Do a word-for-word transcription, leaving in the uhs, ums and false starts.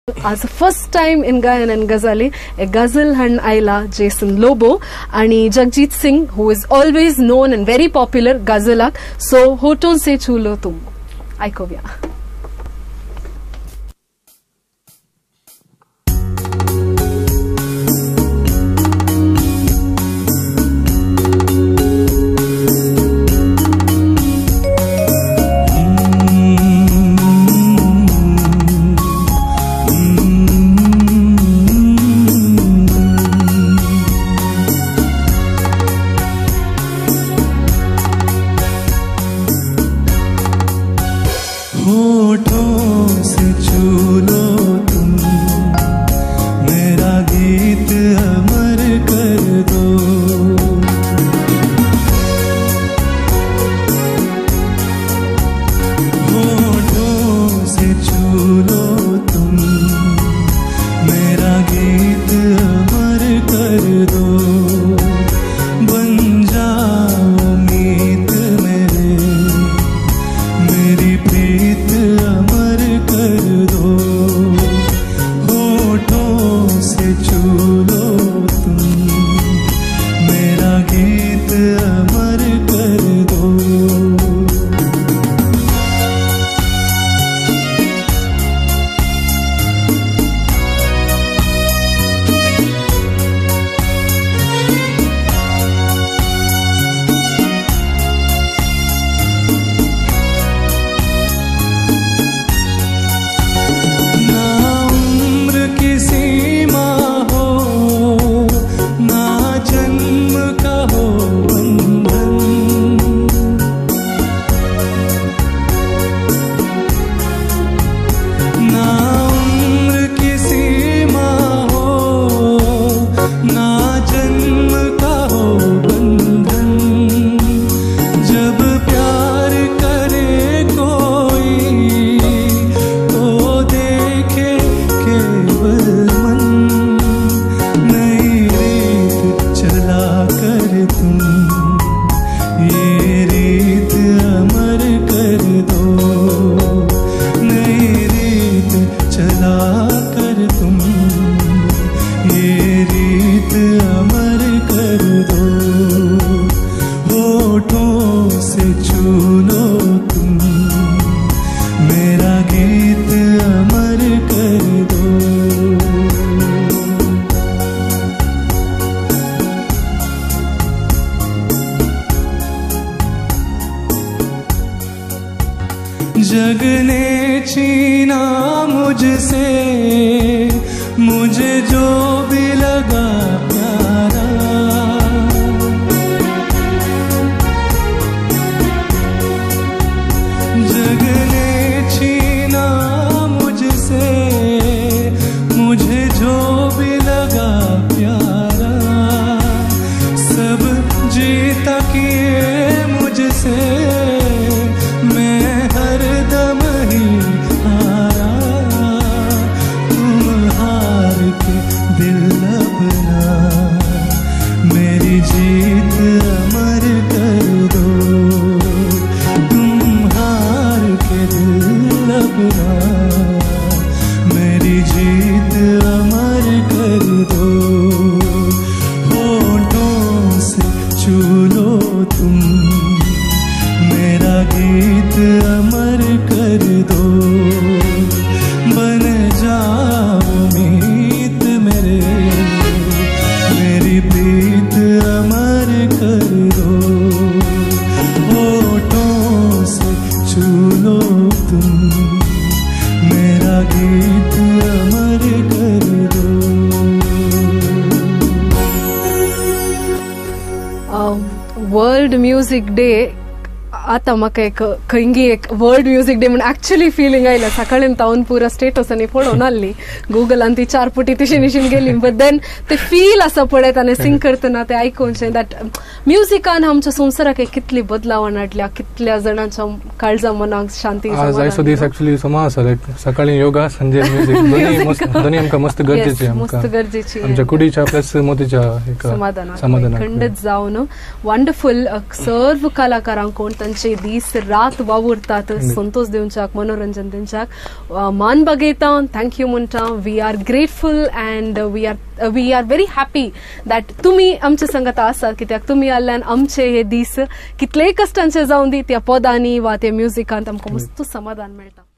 आज first time in गायन and गजाली ए गजल हण आयला जेसन लोबो आणि Jagjit Singh who is always known and very popular गजलाक. सो होटोन से चुलो तुम ऐकूया. होठों से छू लो तुम, मेरा गीत अमर कर दो. होठों से छू लो तुम, मेरा गीत अमर कर दो. बन जाओ मीत मेरे, मेरी प्रीत अमर कर दो. होठों से छू लो तुम, मेरा गीत अमर कर दो. जग ने छीना मुझसे मुझे जो भी लगा प्यारा. जग ने छीना मुझसे मुझे जो भी लगा प्यारा. सब जीता किए मुझसे, मैं हरदम ही हारा. तुम हार के दिल अपना, मेरी जीत अमर कर दो. तुम हार के दिल अपना, मेरी जीत अमर कर दो. होठों से छू लो तुम, मेरा गीत अमर कर दो. बन जाओ मीत मेरे, मेरी प्रीत अमर कर दो. होठों से छू लो तुम, मेरा गीत अमर कर दो. वर्ल्ड म्युझिक डे आता म्हाका एक खंयगी एक वर्ल्ड म्युझिक डे म्हणून ऍक्च्युअली फिलिंग आयला. सकाळीन तावन पुरा स्टेटस आनी पळोवन आसली गुगलान ती चार पुटी तशी निशीन गेली. बट देन ते फील आसा पळय ताणें सिंग करतना ते आयकूनशें दॅट म्युझिकान आमच्या संवसाराक एक कितली बदलावण हाडल्या, कितल्या जाणांच्या काळजा मनाक शांती. आज आयचो दीस ॲक्च्युअली समा आसा, लायक सकाळी योगा संजे म्युझिक दोन्ही आमकां मस्त गरजेची. मस्त गरजेची आमच्या कुडीच्या प्लस मोतीच्या एक समाधान समाधान खंडच जावन वंडरफुल. सर्व कलाकारांक कोण आमचे दीस रात वावुरतात संतोष दिवच्याक मनोरंजन दिवच्याक मान बगयता थँक्यू म्हणटा we are grateful and we are we are very happy that तुमी आमचे संगत आसात कित्याक तुमी आयल्यान आमचे हे दीस कितलेय कश्टांचे जावन दी त्या पदांनी वा त्या म्युझिकांत आमकां मस्त समाधान मेळटा.